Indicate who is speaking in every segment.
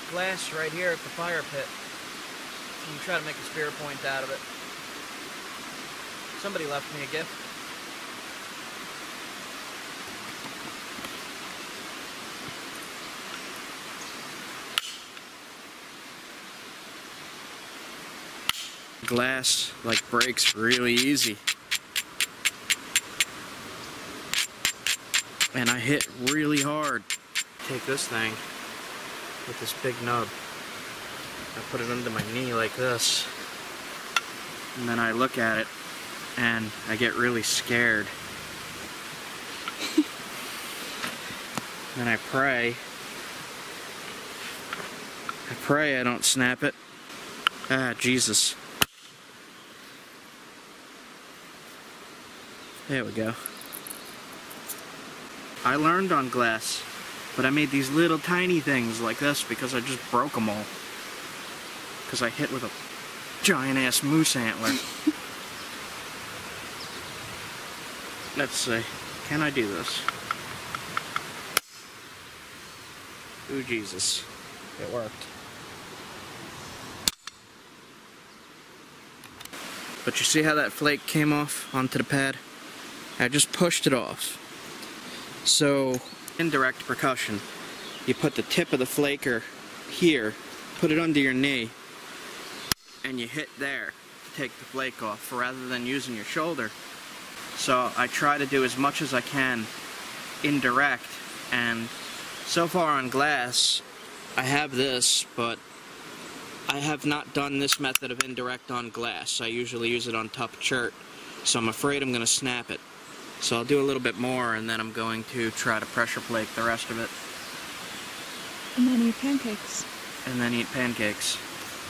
Speaker 1: glass right here at the fire pit. You can try to make a spear point out of it. Somebody left me a gift. Glass like breaks really easy. And I hit really hard. Take this thing with this big nub. I put it under my knee like this. And then I look at it and I get really scared. Then I pray. I don't snap it. Ah, Jesus. There we go. I learned on glass, but I made these little tiny things like this because I just broke them all. Because I hit with a giant ass moose antler. Let's see. Can I do this? Ooh, Jesus. It worked. But you see how that flake came off onto the pad? I just pushed it off. So, indirect percussion. You put the tip of the flaker here, put it under your knee, and you hit there to take the flake off rather than using your shoulder. So I try to do as much as I can indirect, and so far on glass I have this, but I have not done this method of indirect on glass. I usually use it on tough chert, so I'm afraid I'm going to snap it. So I'll do a little bit more, and then I'm going to try to pressure flake the rest of it.
Speaker 2: And then eat pancakes.
Speaker 1: And then eat pancakes.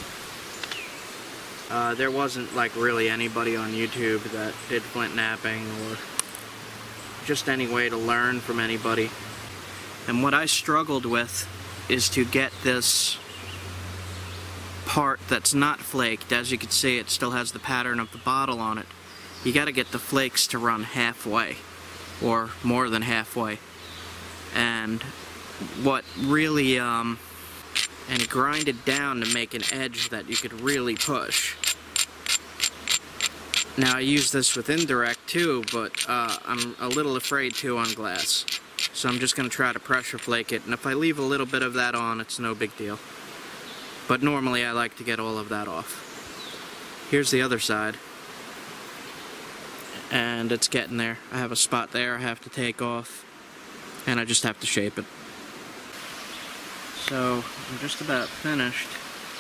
Speaker 1: There wasn't like really anybody on YouTube that did flint knapping or just any way to learn from anybody. And what I struggled with is to get this part that's not flaked. As you can see, it still has the pattern of the bottle on it. You gotta get the flakes to run halfway, or more than halfway. And what really, and grind it down to make an edge that you could really push. Now I use this with indirect too, but I'm a little afraid to on glass. So I'm just gonna try to pressure flake it, and if I leave a little bit of that on, it's no big deal. But normally I like to get all of that off. Here's the other side. And it's getting there. I have a spot there I have to take off, and I just have to shape it. So I'm just about finished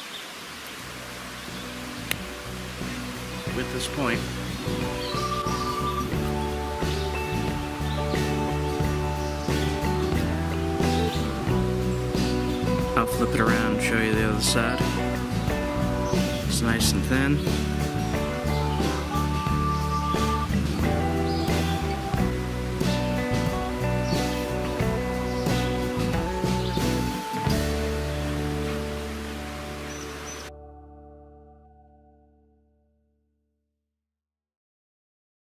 Speaker 1: with this point. I'll flip it around and show you the other side. It's nice and thin.